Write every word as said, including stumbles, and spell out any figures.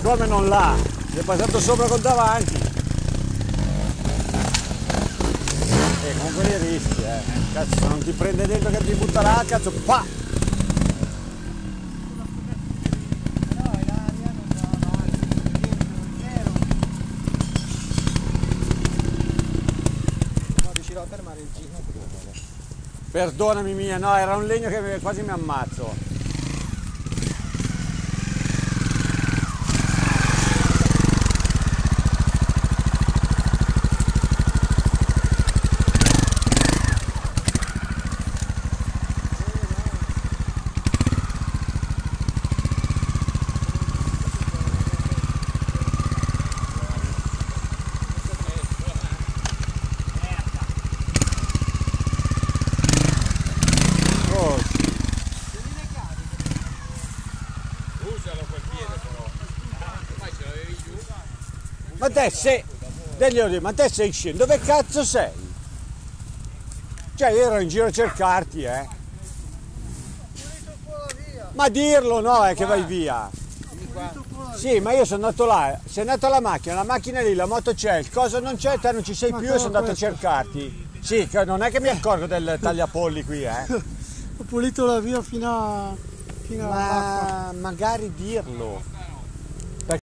come non l'ha? Gli è passato sopra col davanti. E con quelli rischi, eh. Cazzo, se non ti prende dentro che ti butta là, cazzo, pa! Non riuscirò a fermare il giro. Perdonami mia, no, era un legno che quasi mi ammazzo. Ma te sei, degli, ma te sei scemo, dove cazzo sei? Cioè io ero in giro a cercarti, eh. Ma dirlo no, è che vai via. Sì, ma io sono andato là, sei andato alla macchina, la macchina lì, la moto c'è, il coso non c'è, te non ci sei più e sono andato a cercarti. Sì, non è che mi accorgo del tagliapolli qui, eh. Ho pulito la via fino a... fino Ma magari dirlo.